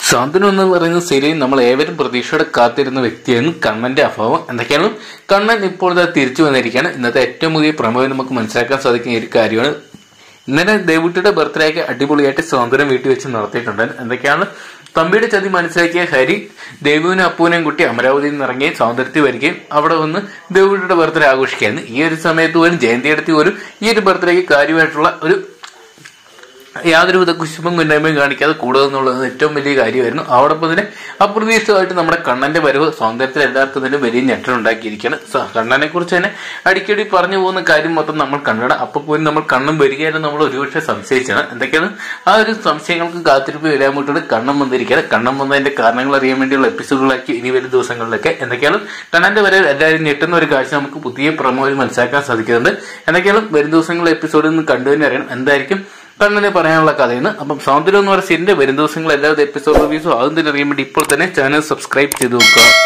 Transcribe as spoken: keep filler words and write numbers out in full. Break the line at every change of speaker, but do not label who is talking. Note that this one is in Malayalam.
ശാന്തനു എന്ന് പറയുന്ന സീരിയൽ നമ്മൾ ഏവരും പ്രതീക്ഷയോടെ കാത്തിരുന്ന വ്യക്തിയായിരുന്നു കണ്ണന്റെ അഭാവം. എന്തൊക്കെയാണ് കണ്ണൻ ഇപ്പോൾ തിരിച്ചു വന്നിരിക്കുകയാണ്. ഇന്നത്തെ ഏറ്റവും പുതിയ പ്രമുഖം നമുക്ക് മനസ്സിലാക്കാൻ സാധിക്കുന്ന ഒരു കാര്യമാണ്. ഇന്നലെ ദേവുട്ടിയുടെ ബർത്ത്ഡേക്ക് അടിപൊളിയായിട്ട് സ്വാതന്ത്ര്യം വീട്ടിൽ വെച്ച് നടത്തിയിട്ടുണ്ട്. എന്തൊക്കെയാണ് തമ്പിയുടെ ചതി മനസ്സിലാക്കിയ ഹരി ദേവുവിനും അപ്പൂനെയും കുട്ടി അമരാവതിയിൽ നിന്ന് ഇറങ്ങി സ്വാതന്ത്ര്യത്തിൽ വരികയും അവിടെ വന്ന് ദേവുട്ടിയുടെ ബർത്ത്ഡേ ആഘോഷിക്കുകയായിരുന്നു. ഈ ഒരു സമയത്ത് പോലും ജയന്തിയെടുത്തി പോലും ഈ ഒരു ബർത്ത്ഡേക്ക് കാര്യമായിട്ടുള്ള ഒരു യാതൊരുവിധ കുശുമ്പും കുന്നമയും കാണിക്കാതെ കൂടുക എന്നുള്ളത് ഏറ്റവും വലിയ കാര്യമായിരുന്നു. അതോടൊപ്പം തന്നെ അപ്രതീക്ഷിതമായിട്ട് നമ്മുടെ കണ്ണന്റെ വരവ് സ്വാതന്ത്ര്യത്തിൽ എല്ലാവർക്കും തന്നെ വലിയ ഞെട്ടലുണ്ടാക്കിയിരിക്കുകയാണ്. കണ്ണനെ കുറിച്ച് തന്നെ അടിക്കടി പറഞ്ഞു പോകുന്ന കാര്യം മൊത്തം നമ്മൾ കണ്ടണം. അപ്പൊ പോലും നമ്മൾ കണ്ണൻ വരികയായിരുന്നു നമ്മൾ ഒരുപക്ഷെ സംശയിച്ചാണ്. എന്തൊക്കെയാണ് ആ ഒരു സംശയങ്ങൾക്ക് കാത്തിരിപ്പ് വരാൻ വേണ്ടിയിട്ട് കണ്ണൻ വന്നിരിക്കുകയാണ്. കണ്ണൻ വന്നതിന്റെ കാരണങ്ങൾ അറിയാൻ വേണ്ടിയുള്ള എപ്പിസോഡുകളാക്കി ഇനി വരുന്ന ദിവസങ്ങളിലൊക്കെ എന്തൊക്കെയാണ് കണ്ണന്റെ വരവ് എല്ലാവരും ഞെട്ടുന്ന ഒരു കാഴ്ച നമുക്ക് പുതിയ പ്രമോയിൽ മനസ്സിലാക്കാൻ സാധിക്കുന്നുണ്ട്. എന്തൊക്കെയാണ് വരും ദിവസങ്ങളിലെ എപ്പിസോഡിൽ നിന്ന് കണ്ടു തന്നെ അറിയണം എന്തായിരിക്കും കണ്ണനെ പറയാനുള്ള കഥയെന്ന്. അപ്പം സ്വാതന്ത്ര്യം എന്ന് പറയുന്ന സീരിയലിന്റെ വരും ദിവസങ്ങൾ എല്ലാവരും എപ്പിസോഡ് റിവ്യൂസും അതും തന്നെ അറിയാൻ വേണ്ടി ഇപ്പോൾ തന്നെ ചാനൽ സബ്സ്ക്രൈബ് ചെയ്ത് നോക്കുക.